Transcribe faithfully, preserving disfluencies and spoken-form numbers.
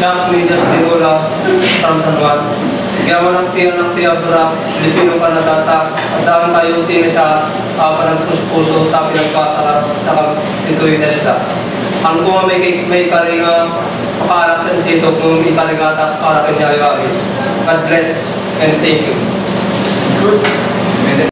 Jack Midas Dinula, from San Juan. Gawa ng tiyan ng Tiabra, Filipino Kanadata, at daan tayo tiyan siya, uh, panagpuso, tapi nagpasarap, saka ito'y Tesla. Ang kung may, may karinga, pakaalat ng sito kung ikarigata para kanya ay God bless and thank you. Good.